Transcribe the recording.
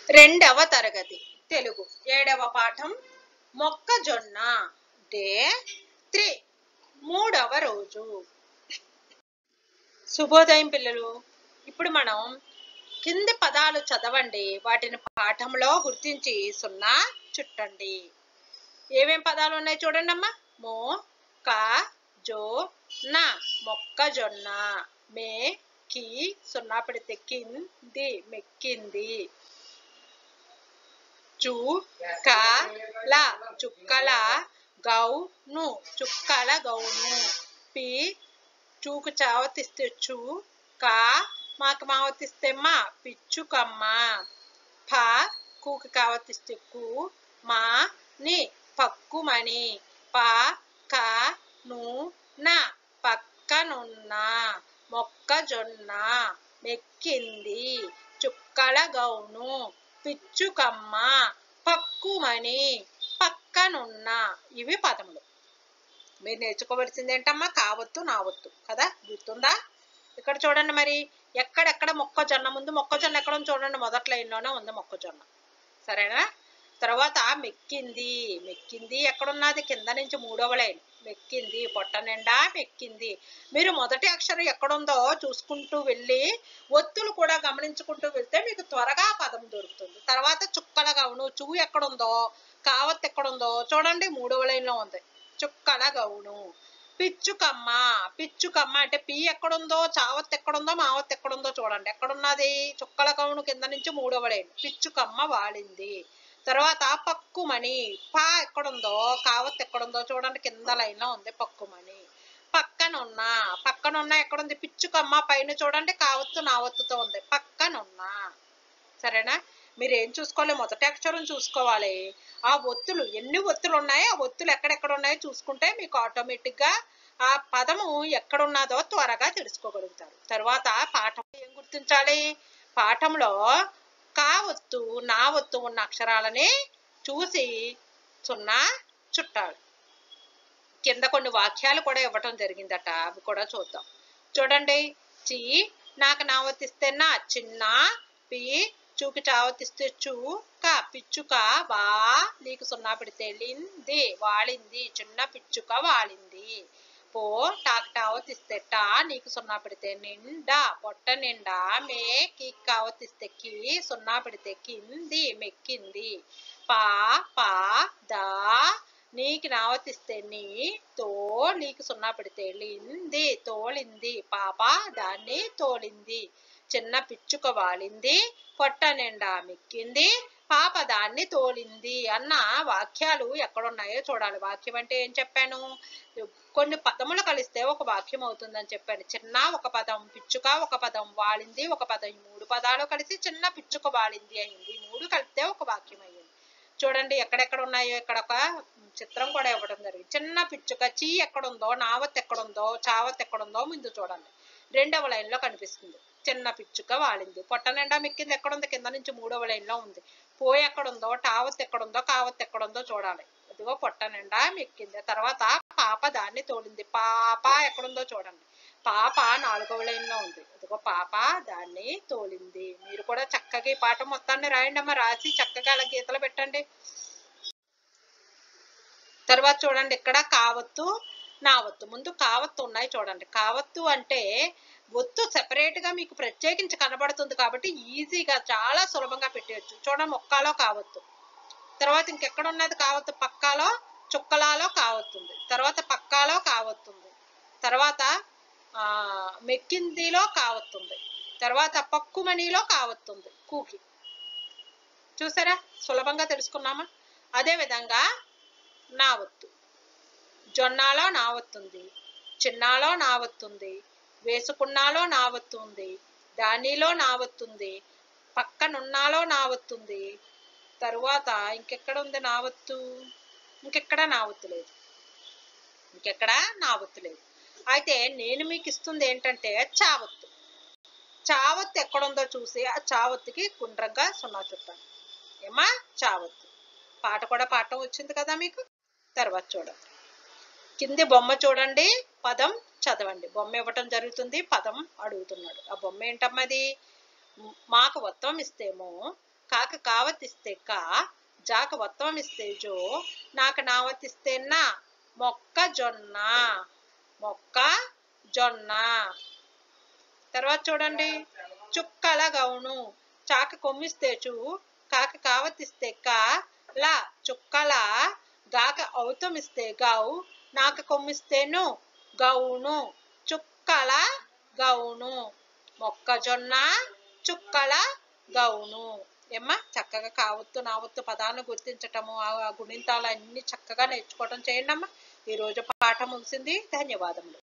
రెండవ తరగతి తెలుగు 7వ పాఠం మొక్కజొన్న డే 3 మూడవ రోజు. శుభోదయం పిల్లలు. ఇప్పుడు మనం కింది పదాలు చదవండి, వాటిని పాఠంలో గుర్తించి 0 చుట్టండి. ఏమేం పదాలు ఉన్నాయి చూడండి అమ్మా. మో క జో నా మొక్కజొన్న. మే కి 0 పెడితే కింది మెక్కింది. చు క ల చుక్కల గౌను చుక్కల గౌను. పి చూకు చావతిస్తే చూ. క మాకు మావతిస్తే మా పిచ్చుకమ్మ. ఫ కూకు కావతిస్తే కు. మా ని పక్కుమని. ప క ను న పక్కనున్న. మొక్కజొన్న మెక్కింది. చుక్కల గౌను పిచ్చుకమ్మ పక్కుమని పక్కనున్న. ఇవి పదములు. మీరు నేర్చుకోవలసింది ఏంటమ్మా? కావత్తు నావత్తు కదా, గుర్తుందా? ఇక్కడ చూడండి మరి ఎక్కడెక్కడ మొక్కజొన్న ముందు మొక్కజొన్న ఎక్కడ ఉంది చూడండి. మొదటి లైన్లోనే ఉంది మొక్కజొన్న. సరేనా? తర్వాత మెక్కింది. మెక్కింది ఎక్కడున్నది? కింద నుంచి 3వ లైన్. మెక్కింది పొట్ట నిండా మెక్కింది. మీరు మొదటి అక్షరం ఎక్కడుందో చూసుకుంటూ వెళ్ళి ఒత్తులు కూడా గమనించుకుంటూ వెళ్తే మీకు త్వరగా పదం దొరుకుతుంది. తర్వాత చుక్కల గౌను. చూ ఎక్కడుందో, కావత్ ఎక్కడుందో చూడండి. 3వ లైన్లో ఉంది చుక్కల గౌను. పిచ్చుకమ్మ. పిచ్చుకమ్మ అంటే పి ఎక్కడుందో, చావత్ ఎక్కడుందో, మావత్ ఎక్కడుందో చూడండి. ఎక్కడున్నది? చుక్కల గౌను కింద నుంచి 3వ లైన్. పిచ్చుకమ్మ వాలింది. తర్వాత పక్కుమని. పా ఎక్కడుందో, కావత్ ఎక్కడుందో చూడండి. కింద లైన్లో ఉంది పక్కుమని. పక్కనున్న. పక్కనున్న ఎక్కడుంది? పిచ్చుకమ్మ పైన చూడండి. కావత్తు నావత్తుతో ఉంది పక్కనున్న. సరేనా? మీరు ఏం చూసుకోవాలి? మొదటి అక్షరం చూసుకోవాలి. ఆ ఒత్తులు ఎన్ని ఒత్తులు ఉన్నాయో, ఆ ఒత్తులు ఎక్కడెక్కడ ఉన్నాయో చూసుకుంటే మీకు ఆటోమేటిక్గా ఆ పదము ఎక్కడున్నదో త్వరగా తెలుసుకోగలుగుతారు. తర్వాత పాఠం ఏం గుర్తించాలి? పాఠంలో కావత్తు నా ఒత్తు ఉన్న అక్షరాలని చూసి 0 చుట్టాలి. కింద కొన్ని వాక్యాలు కూడా ఇవ్వటం జరిగిందట, అవి కూడా చూద్దాం. చూడండి. చి నాకు నావతిస్తే నా చిన్న. పి చూకి చావతిస్తే చూ. క పిచ్చుక. వా నీకు 0 పెడితే లింది వాలింది. చిన్న పిచ్చుక వాలింది. పో టాక్ టావతిస్తే టా నీకు 0 పెడితే నిండా పొట్ట నిండా. మే కి కావతిస్తే కి 0 పెడితే కింది మెక్కింది. పా పా దా నీకు నావతిస్తే నీ. తో నీకు 0 పెడితే లింది తోలింది. పాప దాన్ని తోలింది. చిన్న పిచ్చుక వాలింది. పొట్ట నిండా మెక్కింది. పాప దాన్ని తోలింది అన్న వాక్యాలు ఎక్కడున్నాయో చూడాలి. వాక్యం అంటే ఏం చెప్పాను? కొన్ని పదములు కలిస్తే ఒక వాక్యం అవుతుందని చెప్పాను. చిన్న ఒక పదం, పిచ్చుక ఒక పదం, వాలింది ఒక పదం. 3 పదాలు కలిసి చిన్న పిచ్చుక వాలింది అయింది. 3 కలిపితే ఒక వాక్యం అయ్యింది. చూడండి ఎక్కడెక్కడ ఉన్నాయో. ఇక్కడ ఒక చిత్రం కూడా ఇవ్వడం జరిగింది. చిన్న పిచ్చుక. చీ ఎక్కడుందో, నావత్ ఎక్కడుందో, చావత్ ఎక్కడుందో ముందు చూడండి. 2వ లైన్లో కనిపిస్తుంది. చిన్న పిచ్చుక వాలింది. పొట్ట నిండా మెక్కింది ఎక్కడుంది? కింద నుంచి 3వ లైన్లో ఉంది. పో ఎక్కడుందో, టావత్ ఎక్కడుందో, కావత్ ఎక్కడుందో చూడాలి. ఇదిగో పొట్ట నిండా మెక్కింది. తర్వాత పాప దాన్ని తోలింది. పాప ఎక్కడుందో చూడండి. పాప 4వ లైన్లో ఉంది. ఇదిగో పాప దాన్ని తోలింది. మీరు కూడా చక్కగా ఈ పాఠం మొత్తాన్ని రాయండి అమ్మ. రాసి చక్కగా అలా గీతలు పెట్టండి. తర్వాత చూడండి ఇక్కడ కావత్తు నావత్తు. ముందు కావత్తు ఉన్నాయి చూడండి. కావత్తు అంటే ఒత్తు సెపరేట్గా మీకు ప్రత్యేకించి కనబడుతుంది కాబట్టి ఈజీగా చాలా సులభంగా పెట్టేయచ్చు. చూడండి మొక్కలో కావత్తు. తర్వాత ఇంకెక్కడ ఉన్నది కావత్తు? పక్కాలో చుక్కలాలో కావత్తుంది. తర్వాత పక్కాలో కావత్తుంది. తర్వాత మెక్కిందిలో కావత్తుంది. తర్వాత పక్కుమణిలో కావత్తుంది. కూకి. చూసారా? సులభంగా తెలుసుకున్నామా? అదేవిధంగా నావత్తు. జొన్నాలో నావత్తుంది. చిన్నాలో నావత్తుంది. వేసుకున్నాలో నావత్తుంది. దానిలో నావత్తుంది. పక్కనున్నాలో నావత్తుంది. తరువాత ఇంకెక్కడ ఉంది నావత్తు? ఇంకెక్కడ నావత్తు లేదు. ఇంకెక్కడ నావత్తు లేదు. అయితే నేను మీకు ఇస్తుంది ఏంటంటే చావత్తు. చావత్తు ఎక్కడుందో చూసి ఆ చావత్తుకి గుండ్రంగా 0 చుట్టాను. ఏమా? చావత్తు. పాఠం వచ్చింది కదా మీకు. తర్వాత చూడండి. కింది బొమ్మ చూడండి. పదం చదవండి. బొమ్మ ఇవ్వటం జరుగుతుంది, పదం అడుగుతున్నాడు. ఆ బొమ్మ ఏంటమ్మది? మాకు వత్వం ఇస్తేమో కాక కావతిస్తే కా, జాక వత్వం ఇస్తే జో, నాక నావతిస్తే నా. మొక్కజొన్న, మొక్కజొన్న. తర్వాత చూడండి, చుక్కల గౌను. చాక కొమ్మిస్తే చూ, కాక కావతిస్తే కా, లా చుక్కల, గాక ఔతమిస్తే గౌ, నాక కొమ్మిస్తే ను. గౌను, చుక్కల గౌను. మొక్కజొన్న, చుక్కల గౌను. ఏమ్మా, చక్కగా కావత్తు నావత్తు పదాలను గుర్తించటము, ఆ గుణింతాలు అన్ని చక్కగా నేర్చుకోవటం చేయండి అమ్మా. ఈరోజు పాఠం ముగిసింది. ధన్యవాదములు.